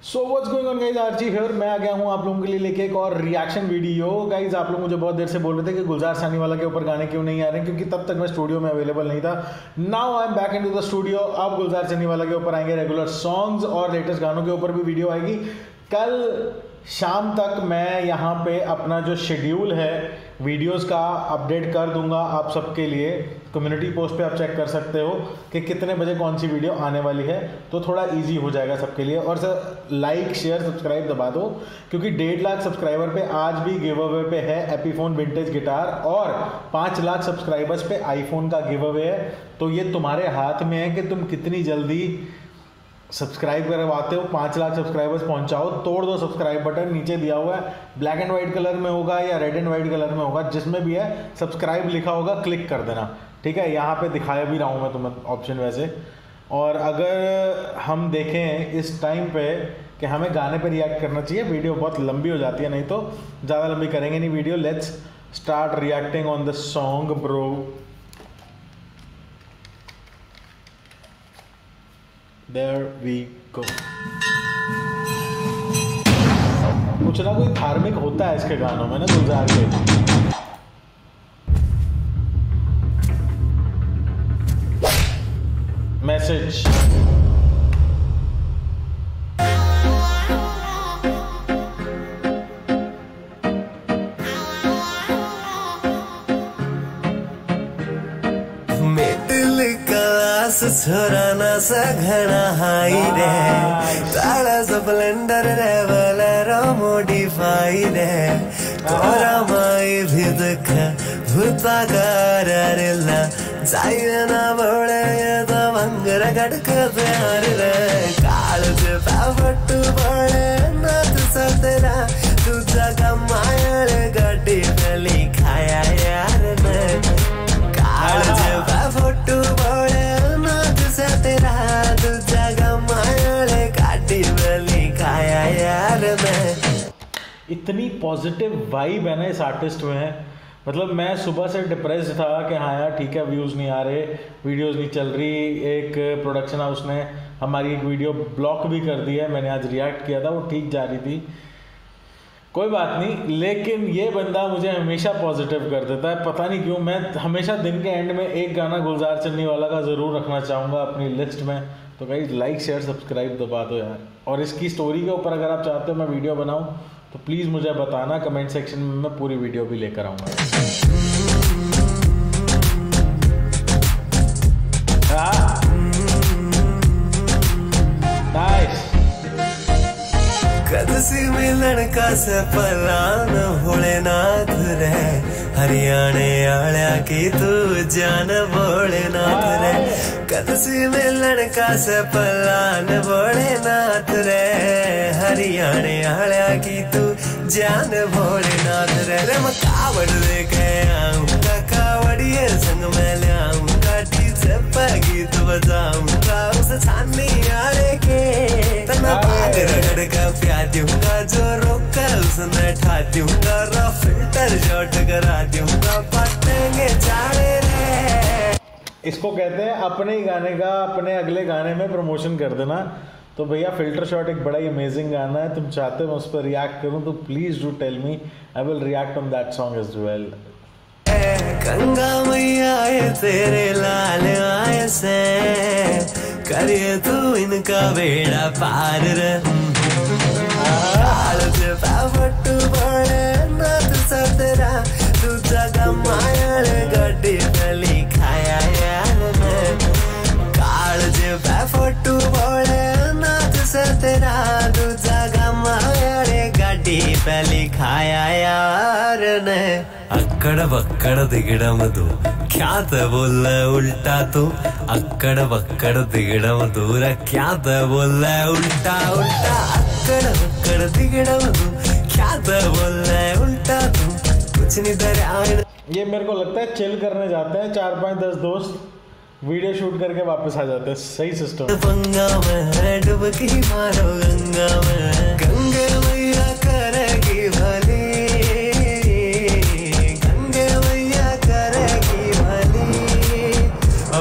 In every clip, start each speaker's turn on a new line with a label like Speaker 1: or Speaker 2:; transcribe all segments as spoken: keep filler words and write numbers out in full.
Speaker 1: So what's going on guys, RG here. मैं आ गया हूँ आप लोगों के लिए लेके एक और रिएक्शन वीडियो। गाइज आप लोग मुझे बहुत देर से बोल रहे थे कि गुलजार सानीवाला के ऊपर गाने क्यों नहीं आ रहे हैं, क्योंकि तब तक मैं स्टूडियो में अवेलेबल नहीं था। Now I am back into the studio. अब गुलजार सानीवाला के ऊपर आएंगे रेगुलर सॉन्ग्स और लेटेस्ट गानों के ऊपर भी वीडियो आएगी। कल शाम तक मैं यहाँ पे अपना जो शेड्यूल है वीडियोस का अपडेट कर दूंगा आप सबके लिए। कम्युनिटी पोस्ट पे आप चेक कर सकते हो कि कितने बजे कौन सी वीडियो आने वाली है, तो थोड़ा इजी हो जाएगा सबके लिए। और सर लाइक शेयर सब्सक्राइब दबा दो, क्योंकि डेढ़ लाख सब्सक्राइबर पे आज भी गिव अवे पे है एपीफोन विंटेज गिटार और पाँच लाख सब्सक्राइबर्स पे आईफोन का गिव अवे है। तो ये तुम्हारे हाथ में है कि तुम कितनी जल्दी सब्सक्राइब करवाते हो। पाँच लाख सब्सक्राइबर्स पहुंचाओ, तोड़ दो सब्सक्राइब बटन, नीचे दिया हुआ है, ब्लैक एंड वाइट कलर में होगा या रेड एंड वाइट कलर में होगा, जिसमें भी है सब्सक्राइब लिखा होगा, क्लिक कर देना। ठीक है, यहाँ पे दिखाया भी रहा हूँ मैं तुम्हें ऑप्शन वैसे। और अगर हम देखें इस टाइम पे कि हमें गाने पे रिएक्ट करना चाहिए, वीडियो बहुत लंबी हो जाती है, नहीं तो ज़्यादा लंबी करेंगे नहीं video. Let's start reacting on the song bro. There we go. कुछ ना कोई धार्मिक होता है इसके गानों में ना गुलजार के। मैसेज
Speaker 2: छोराना सा घना हाई रे, तारा स्प्लेंडर रेवलर मॉडिफाई रे, तोरा माई भी दुख भूता करला जाइए ना बड़े तो भंगर गटक प्यार रे, काल से पावट बड़े नाथ सतरा तुझा कमाया गड्डी में लिखाया यार ने, काल से पावट बड़े तेरा दूसरा गमाया काटी वाली खाया यार मैं।
Speaker 1: इतनी पॉजिटिव वाइब है ना इस आर्टिस्ट में। मतलब मैं सुबह से डिप्रेस था कि हाँ यार ठीक है, व्यूज़ नहीं आ रहे, वीडियोस नहीं चल रही। एक प्रोडक्शन हाउस ने हमारी एक वीडियो ब्लॉक भी कर दी है, मैंने आज रिएक्ट किया था, वो ठीक जा रही थी, कोई बात नहीं। लेकिन ये बंदा मुझे हमेशा पॉजिटिव कर देता है, पता नहीं क्यों। मैं हमेशा दिन के एंड में एक गाना गुलजार सानीवाला का ज़रूर रखना चाहूँगा अपनी लिस्ट में। तो गाइस लाइक शेयर सब्सक्राइब दबा दो यार। और इसकी स्टोरी के ऊपर अगर आप चाहते हो मैं वीडियो बनाऊँ तो प्लीज़ मुझे बताना कमेंट सेक्शन में, मैं पूरी वीडियो भी लेकर आऊँगा।
Speaker 2: कदसी मिलन का सपलान भोलेनाथ रे, हरियाणे आलिया की तू जान भोलेनाथ रे, कदसी मिलन का सपलान भोलेनाथ रे, हरियाणे आलिया की तू जान भोलेनाथ रे, रे मैं कावड़ लेके आऊंगा, कावड़िए संग में ले आऊंगा, डीजे पे गीत बजाऊंगा, उस छानी आले के तना पाग रगड़ का प्यार दूंगा, जो रोका उसने ठा दूंगा, रा फिल्टर शॉट करा दूंगा, पटेंगे चाड़े रे।
Speaker 1: इसको कहते हैं अपने ही गाने का अपने अगले गाने में प्रमोशन कर देना। तो भैया फिल्टर शॉट एक बड़ा ही अमेजिंग गाना है, तुम चाहते हो मैं उस पर रिएक्ट करूं तो please do tell me, I will react on that song as well.
Speaker 2: Ganga मैया आए तेरे लाल आए से, करिए तू इनका बेड़ा पार रे, काल से पावट बड़े नाथ सतरा तुझा गमाया गड्डी में लिखाया यार मैं, काल से पावट बड़े नाथ सतरा तुझा गमाया गड्डी पे लिखाया यार ने, अक्कड़ बक्कड़ दिगड़म दो क्या तो बोल उल्टा तू, अक्कड़ बक्कड़ दिगड़म दूर क्या तो बोल उल्टा उल्टा, अक्कड़ बक्कड़ दिगड़म दो क्या तो बोल उल्टा तू, कुछ नहीं दरिया।
Speaker 1: ये मेरे को लगता है चिल करने जाते हैं चार पांच दस दोस्त, वीडियो शूट करके वापस आ जाते हैं। सही सिस्टम।
Speaker 2: गंगा में डुबकी मारो, गंगा में गंगे मैया करेगी भली,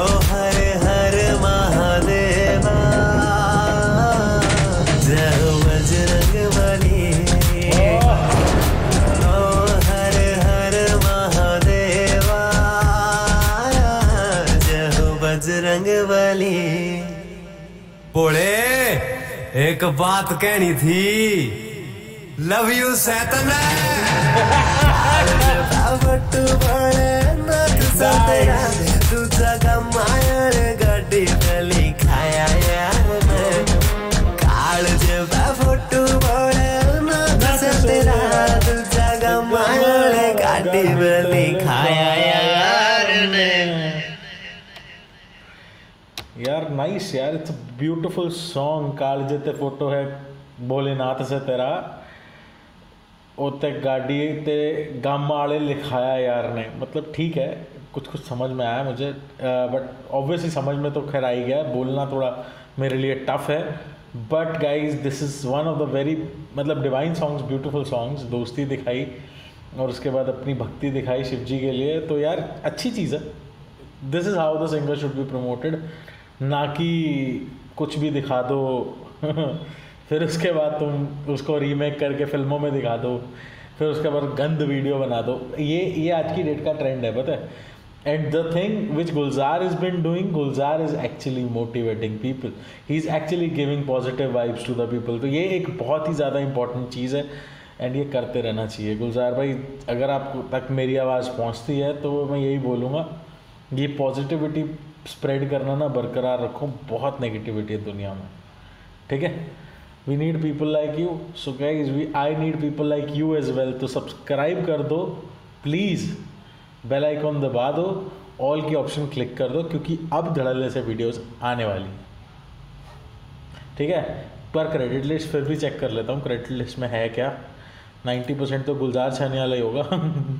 Speaker 2: जय भोले एक बात कहनी थी, लव यू सैतन। दूसरा का मायर गड्डी गली खाया यार काल जब फोटो तेरा दूसरा का मायर गड्डी गली खाया यार
Speaker 1: यार नाइस यार, इट्स अ ब्यूटीफुल सॉन्ग। कालजे ते फोटो है भोलेनाथ से तेरा ओते गाड़ी ते गम वाले लिखाया यार ने। मतलब ठीक है, कुछ कुछ समझ में आया मुझे, बट ऑब्वियसली समझ में तो खैर आ ही गया, बोलना थोड़ा मेरे लिए टफ है। But guys this is one of the very मतलब डिवाइन सॉन्ग्स, ब्यूटीफुल सॉन्ग्स। दोस्ती दिखाई और उसके बाद अपनी भक्ति दिखाई शिव जी के लिए, तो यार अच्छी चीज़ है। This is how the singer should be promoted, ना कि कुछ भी दिखा दो फिर उसके बाद तुम उसको रीमेक करके फिल्मों में दिखा दो, फिर उसके बाद गंद वीडियो बना दो। ये ये आज की डेट का ट्रेंड है, पता है। And the thing which Gulzar is been doing, Gulzar is actually motivating people, he is actually giving positive vibes to the people. तो ये एक बहुत ही ज़्यादा इंपॉर्टेंट चीज़ है एंड ये करते रहना चाहिए। गुलजार भाई, अगर आप तक मेरी आवाज़ पहुँचती है तो मैं यही बोलूँगा, ये पॉजिटिविटी स्प्रेड करना ना बरकरार रखो। बहुत नेगेटिविटी है दुनिया में, ठीक है। We need people like you, so guys we I need people like you as well. तो सब्सक्राइब कर दो प्लीज़, बेल आइकॉन दबा दो, ऑल की ऑप्शन क्लिक कर दो, क्योंकि अब धड़ल्ले से वीडियोस आने वाली हैं, ठीक है। पर क्रेडिट लिस्ट फिर भी चेक कर लेता हूँ, क्रेडिट लिस्ट में है क्या। नाइन्टी परसेंट तो गुलजार छानियाला ही होगा।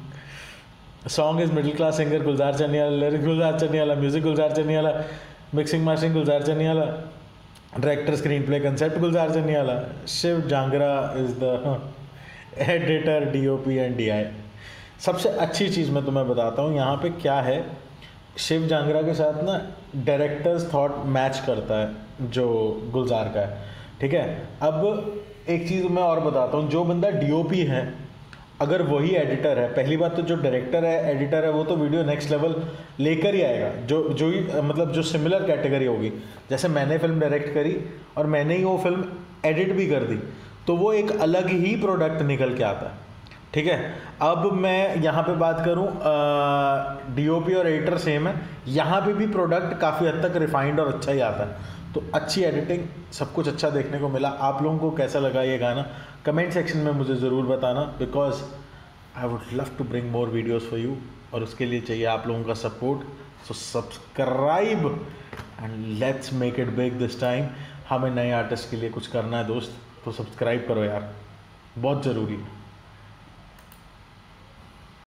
Speaker 1: Song is middle class singer Gulzar Chaniyala, lyrics Gulzar Chaniyala, music Gulzar Chaniyala, mixing mastering Gulzar Chaniyala, director screenplay concept Gulzar Chaniyala, Shiv Jangra is the editor, DOP and DI. सबसे अच्छी चीज़ मैं तुम्हें बताता हूँ यहाँ पे क्या है, शिव जांगरा के साथ ना डायरेक्टर्स थॉट मैच करता है जो गुलजार का है, ठीक है। अब एक चीज़ मैं और बताता हूँ, जो बंदा डीओपी है अगर वही एडिटर है, पहली बात तो जो डायरेक्टर है एडिटर है वो तो वीडियो नेक्स्ट लेवल लेकर ही आएगा। जो जो ही मतलब जो सिमिलर कैटेगरी होगी, जैसे मैंने फिल्म डायरेक्ट करी और मैंने ही वो फिल्म एडिट भी कर दी, तो वो एक अलग ही प्रोडक्ट निकल के आता है, ठीक है। अब मैं यहाँ पे बात करूँ, डीओपी और एडिटर सेम है, यहाँ पे भी प्रोडक्ट काफ़ी हद तक रिफाइंड और अच्छा ही आता है। तो अच्छी एडिटिंग, सब कुछ अच्छा देखने को मिला। आप लोगों को कैसा लगा ये गाना कमेंट सेक्शन में मुझे ज़रूर बताना, because I would love to bring more videos for you, और उसके लिए चाहिए आप लोगों का support. So subscribe and let's make it big this time. हमें नए आर्टिस्ट के लिए कुछ करना है दोस्त, तो सब्सक्राइब करो यार, बहुत ज़रूरी है।